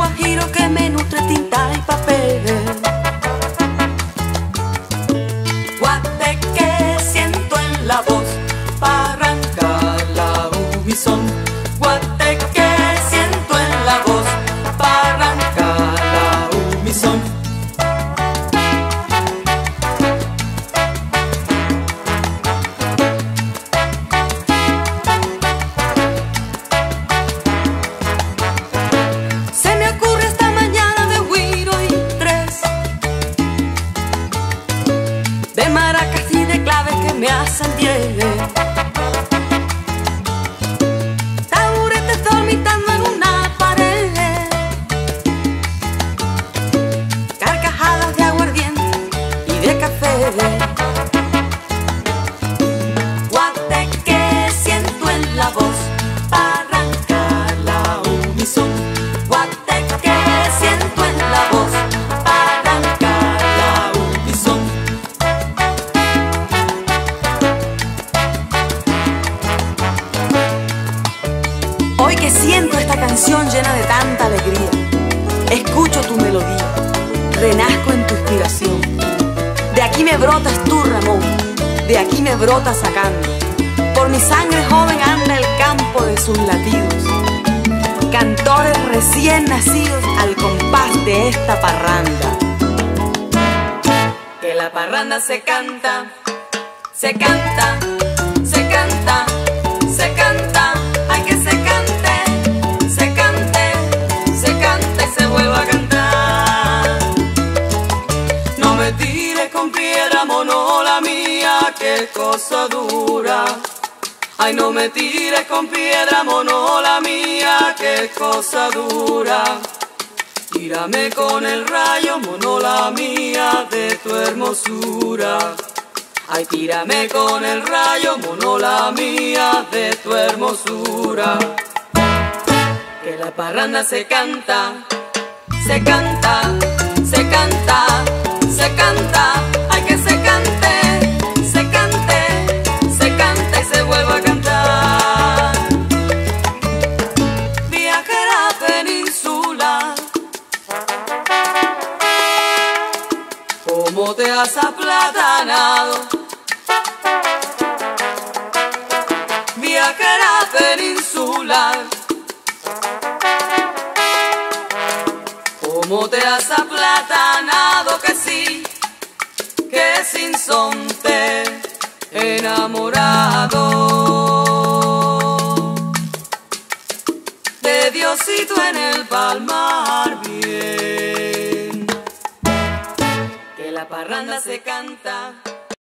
guajiro que me nutre tinta y papel. Guateque siento en la voz para arrancar la unison. Guateque siento en la voz para arrancar la unison. Se me ocurre esta mañana de güiro y tres, de maracas y de claves que me hacen bien. Taburetes dormitando en una pared, carcajadas de aguardiente y de café. Guateque siento en la voz para arrancar la unison. Guateque siento en la voz para arrancar la unison. Hoy que siento esta canción llena de tanta alegría, escucho tu melodía, renazco en tu inspiración. De aquí me brotas tú, Ramón, de aquí me brotas sacando. Por mi sangre joven anda el campo de sus latidos, cantores recién nacidos al compás de esta parranda. Que la parranda se canta, se canta, se canta, se canta. Hay que se cante, se cante, se cante y se vuelva a cantar. No me tires con piedra, monola mía, qué cosa dura. Ay, no me tires con piedra, monola mía, qué cosa dura. Tírame con el rayo, monola mía, de tu hermosura. Ay, tírame con el rayo, monola mía, de tu hermosura. Que la parranda se canta, se canta, se canta, se canta. Ay, que se cante, se cante, se canta y se vuelva a cantar. Viajera peninsular, ¿cómo te has aplatanado? Viajera peninsular, ¿cómo te has aplatanado? Que sí, que sin son te he enamorado de Diosito en el palmar bien. Que la parranda se canta.